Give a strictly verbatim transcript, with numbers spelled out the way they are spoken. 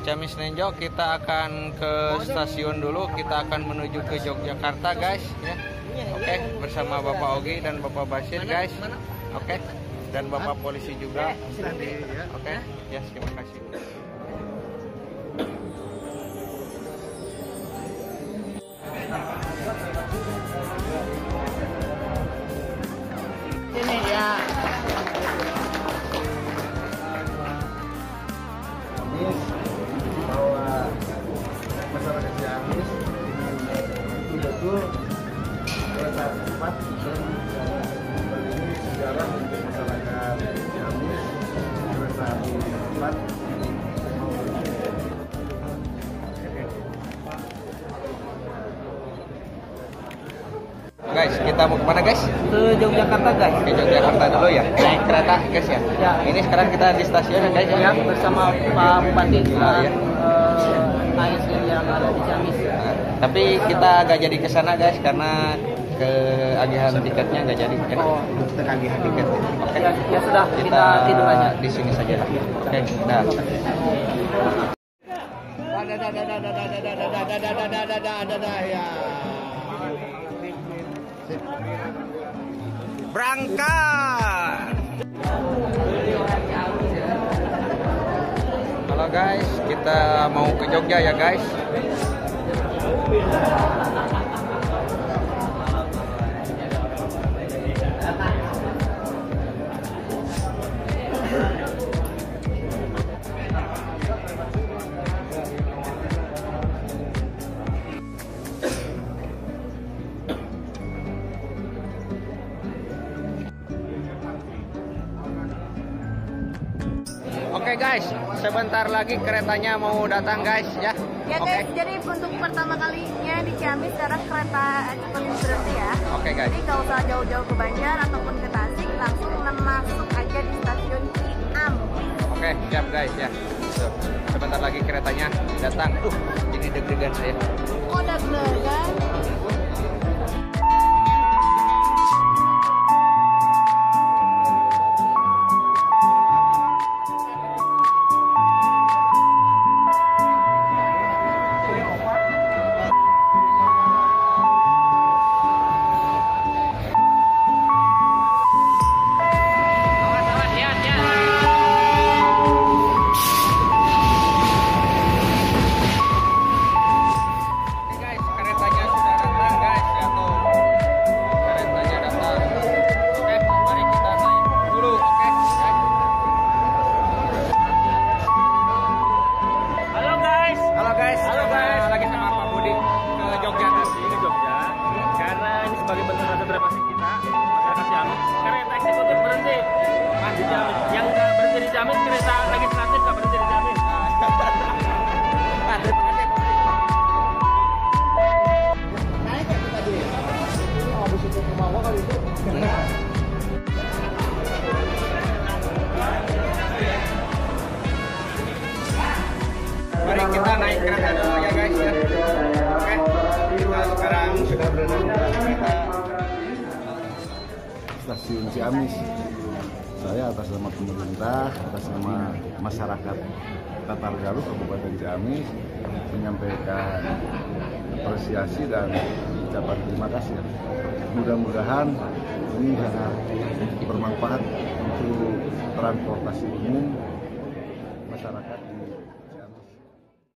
Ciamis Nenjo, kita akan ke stasiun dulu. Kita akan menuju ke Yogyakarta, guys. Ya. Oke, okay. Bersama Bapak Ogi dan Bapak Basir, guys. Oke, okay. Dan Bapak polisi juga. Oke, okay. Ya, terima kasih. Ini ya. Bahwa masyarakat Ciamis betul-betul kereta cepat dan ini sejarah untuk masyarakat Ciamis kereta cepat. Guys, kita mau kemana guys? Ke Yogyakarta, guys. Ke Yogyakarta dulu ya? Naik kereta guys ya? Ya. Ini sekarang kita di stasiun ya guys ya? Ya, bersama Pak Bupati sekarang ya. uh, A S N yang ada di Ciamis. Nah, tapi kita gak jadi ke sana guys karena keagihan tiketnya gak jadi. Ya. Oh, keagihan tiket. Oke. Okay. Ya, ya sudah, kita, kita tidur aja di sini saja lah. Oke, okay, dah. Berangkat. Halo guys, kita mau ke Jogja ya guys. Oke guys, sebentar lagi keretanya mau datang guys ya. Ya guys, Oke. jadi untuk pertama kalinya di Ciamis sekarang kereta cepat ini berhenti ya. Oke guys. Jadi nggak usah jauh-jauh ke Banjar ataupun ke Tasik, langsung masuk aja di stasiun Ciamis. Oke, siap guys ya. Tuh, sebentar lagi keretanya datang. Uh, ini deg-degan saya. Oh, deg-degan. Sebagai bentuk rasa terima kasih kita masyarakat Ciamis, kereta eksekutif berhenti di Ciamis. Yang nggak berhenti di Ciamis, kereta legislatif nggak berhenti di Ciamis. Naik ke tadi. Habis itu ke bawah kali itu. Mari kita naik kereta dulu ya guys ya. Oke. Kita sekarang sudah berada di kereta Stasiun Ciamis. Saya atas nama pemerintah, atas nama masyarakat Tatar Galuh Kabupaten Ciamis menyampaikan apresiasi dan ucapan terima kasih. Mudah-mudahan ini sangat bermanfaat untuk transportasi umum masyarakat di